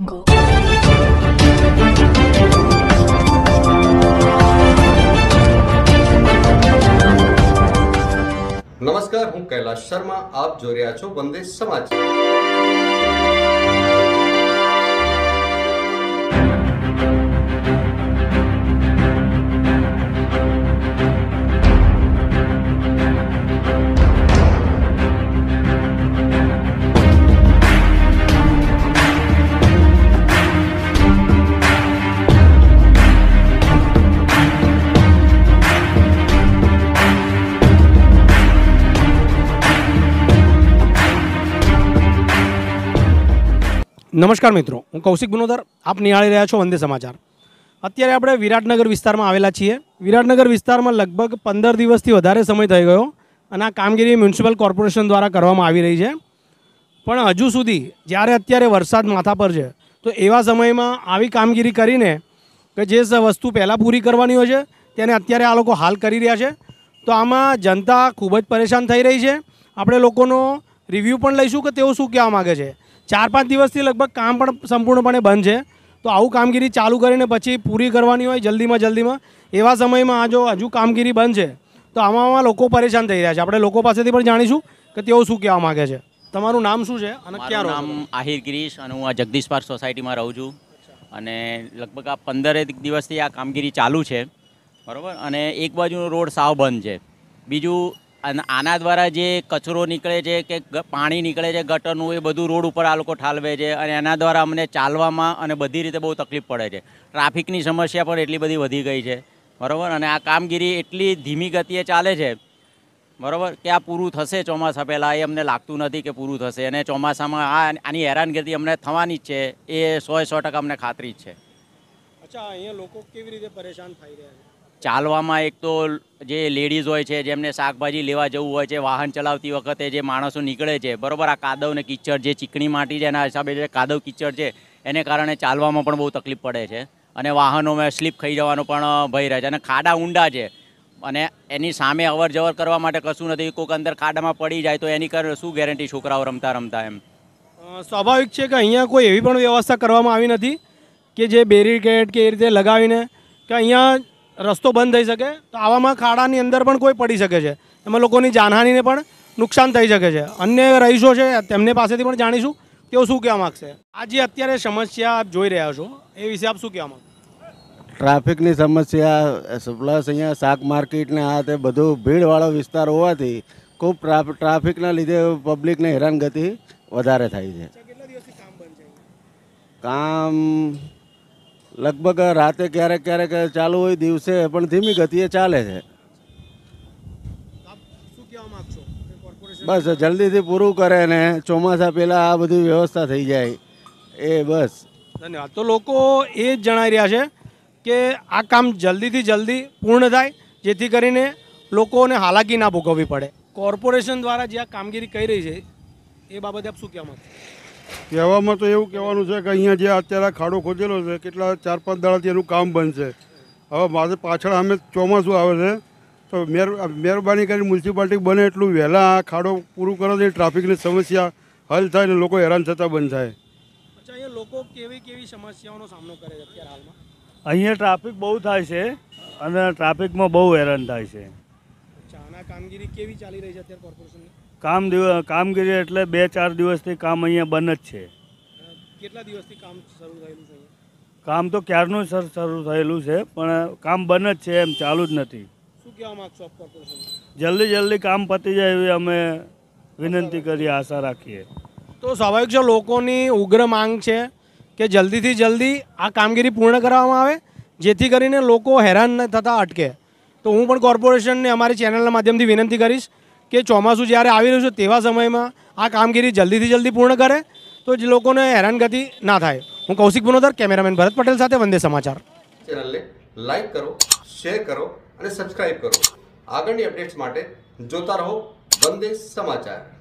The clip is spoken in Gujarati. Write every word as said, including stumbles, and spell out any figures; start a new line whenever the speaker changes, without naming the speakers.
Go.
નમસ્કાર, હું કૈલાશ શર્મા. આપ જોઈ રહ્યા છો વંદે સમાચાર.
નમસ્કાર મિત્રો, હું કૌશિક બુનોદર. આપ નિહાળી રહ્યા છો વંદે સમાચાર. અત્યારે આપણે વિરાટનગર વિસ્તારમાં આવેલા છીએ. વિરાટનગર વિસ્તારમાં લગભગ પંદર દિવસથી વધારે સમય થઈ ગયો અને આ કામગીરી મ્યુનિસિપલ કોર્પોરેશન દ્વારા કરવામાં આવી રહી છે. પણ હજુ સુધી જ્યારે અત્યારે વરસાદ માથા પર છે તો એવા સમયમાં આવી કામગીરી કરીને કે જે વસ્તુ પહેલાં પૂરી કરવાની હોય છે તેને અત્યારે આ લોકો હાલ કરી રહ્યા છે. તો આમાં જનતા ખૂબ જ પરેશાન થઈ રહી છે. આપણે લોકોનો રિવ્યૂ પણ લઈશું કે તેઓ શું કહેવા માગે છે. ચાર પાંચ દિવસથી લગભગ કામ પણ સંપૂર્ણપણે બંધ છે. તો આવું કામગીરી ચાલુ કરીને પછી પૂરી કરવાની હોય જલ્દીમાં જલ્દીમાં, એવા સમયમાં આ જો હજુ કામગીરી બંધ છે તો આમાં લોકો પરેશાન થઈ રહ્યા છે. આપણે લોકો પાસેથી પણ જાણીશું કે તેઓ શું કહેવા માગે છે. તમારું નામ શું છે અને ક્યાં રહો છો?
નામ આહિર ગિરીશ અને હું આ જગદીશ પાર્ક સોસાયટીમાં રહું છું. અને લગભગ આ પંદરેક દિવસથી આ કામગીરી ચાલુ છે, બરાબર. અને એક બાજુનો રોડ સાવ બંધ છે. બીજું આના દ્વારા જે કચરો નીકળે છે કે પાણી નીકળે છે ગટરનું, એ બધું રોડ ઉપર આ લોકો ઠાલવે છે અને એના દ્વારા અમને ચાલવામાં અને બધી રીતે બહુ તકલીફ પડે છે. ટ્રાફિકની સમસ્યા પણ એટલી બધી વધી ગઈ છે, બરાબર. અને આ કામગીરી એટલી ધીમી ગતિએ ચાલે છે, બરાબર, કે આ પૂરું થશે ચોમાસા પહેલાં એ અમને લાગતું નથી કે પૂરું થશે. અને ચોમાસામાં આ આની હેરાનગતિ અમને થવાની જ છે, એ સો સો ટકા અમને ખાતરી જ છે.
અચ્છા, અહીંયા લોકો કેવી રીતે પરેશાન થઈ રહ્યા છે?
ચાલવામાં એક તો જે લેડીઝ હોય છે જેમને શાકભાજી લેવા જવું હોય છે, વાહન ચલાવતી વખતે જે માણસો નીકળે છે, બરાબર, આ કાદવ ને કિચડ જે ચીકણી માટી છે એના હિસાબે જે કાદવ કિચડ છે એને કારણે ચાલવામાં પણ બહુ તકલીફ પડે છે. અને વાહનોમાં સ્લીપ ખાઈ જવાનો પણ ભય રહે છે. અને ખાડા ઊંડા છે અને એની સામે અવર જવર કરવા માટે કશું નથી. કોઈક અંદર ખાડામાં પડી જાય તો એની કર શું ગેરંટી છોકરાઓ રમતા રમતા એમ.
સ્વાભાવિક છે કે અહીંયા કોઈ એવી પણ વ્યવસ્થા કરવામાં આવી નથી કે જે બેરીકેડ કે એ રીતે લગાવીને કે અહીંયા રસ્તો બંધ થઈ શકે. તો આવામાં ખાડાની અંદર પણ કોઈ પડી શકે છે, એમાં લોકોની જાનહાનિને પણ નુકસાન થઈ શકે છે. અન્ય રહીશો છે તેમને પાસેથી પણ જાણીશું તેઓ શું કહેવા માગશે. આ જે અત્યારે સમસ્યા આપ જોઈ રહ્યા છો એ વિશે આપ શું કહેવા માગો?
ટ્રાફિકની સમસ્યા પ્લસ અહીંયા શાક માર્કેટ ને આ તે બધું ભીડવાળો વિસ્તાર હોવાથી ખૂબ ટ્રાફિકના લીધે પબ્લિકને હેરાનગતિ વધારે થાય છે. કામ લગભગ રાતે ક્યારેક ક્યારેક ચાલુ હોય, દિવસે પણ ધીમી ગતિએ ચાલે છે. બસ જલ્દીથી પૂરું કરે ને ચોમાસા પહેલાં આ બધી વ્યવસ્થા થઈ જાય એ બસ.
ધન્યવાદ. તો લોકો એ જ જણાવી રહ્યા છે કે આ કામ જલ્દીથી જલ્દી પૂર્ણ થાય જેથી કરીને લોકોને હાલાકી ના ભોગવવી પડે. કોર્પોરેશન દ્વારા જે આ કામગીરી કરી રહી છે એ બાબતે આપ શું કહેવા માંગો?
કહેવામાં તો એવું કહેવાનું છે કે અહીંયા જે અત્યારે ખાડો ખોદેલો છે કેટલા ચાર પાંચ દાડાથી એનું કામ બંધ છે. હવે મારે પાછળ અમે ચોમાસું આવે છે તો મહેર મહેરબાની કરી મ્યુનિસિપાલિટી બને એટલું વહેલા આ ખાડો પૂરું કરે તો ટ્રાફિકની સમસ્યા હલ થાય ને લોકો હેરાન થતાં બંધ થાય.
અચ્છા, અહીંયા લોકો કેવી કેવી સમસ્યાઓનો સામનો કરે છે અત્યારે હાલમાં?
અહીંયા ટ્રાફિક બહુ થાય છે અને ટ્રાફિકમાં બહુ હેરાન થાય છે.
અચ્છા, અને આ કામગીરી કેવી ચાલી રહી છે અત્યારે કોર્પોરેશનની?
કામ દિવસ કામગીરી એટલે બે ચાર દિવસથી કામ અહીંયા બંધ જ છે.
કેટલા દિવસથી કામ શરૂ થયેલું છે?
કામ તો ક્યારનું સર શરૂ થયેલું છે પણ કામ બંધ જ છે, એમ ચાલુ જ નથી.
શું કહેવા માગશો આપ કોર્પોરેશન?
જલ્દી જલ્દી કામ પતી જાય એવી અમે વિનંતી કરીએ, આશા રાખીએ.
તો સ્વાભાવિક છે, લોકોની ઉગ્ર માંગ છે કે જલ્દીથી જલ્દી આ કામગીરી પૂર્ણ કરવામાં આવે જેથી કરીને લોકો હેરાન ન થતાં અટકે. તો હું પણ કોર્પોરેશનને અમારી ચેનલના માધ્યમથી વિનંતી કરીશ કે ચોમાસું જ્યારે આવી રહ્યું છે તેવા સમયમાં આ કામગીરી જલ્દીથી જલ્દી પૂર્ણ કરે તો જ લોકોને હેરાનગતિ ના થાય. હું કૌશિક બુનોદર, કેમેરામેન ભરત પટેલ સાથે વંદે સમાચાર.
ચેનલને લાઈક કરો, શેર કરો અને સબસ્ક્રાઇબ કરો. આગળની અપડેટ્સ માટે જોતા રહો વંદે સમાચાર.